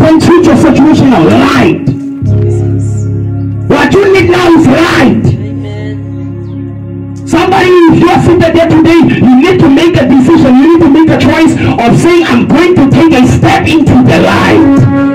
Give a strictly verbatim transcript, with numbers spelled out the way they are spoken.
can treat your situation now. Light. What you need now is light. Somebody here seated there today, you need to make a decision. You need to make a choice of saying, I'm going to take a step into the light.